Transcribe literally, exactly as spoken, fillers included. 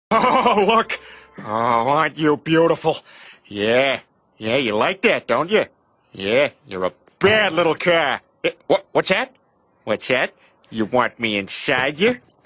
Oh, look. Oh, aren't you beautiful? Yeah. Yeah, you like that, don't you? Yeah, you're a bad little car. Eh, what, what's that? What's that? You want me inside you?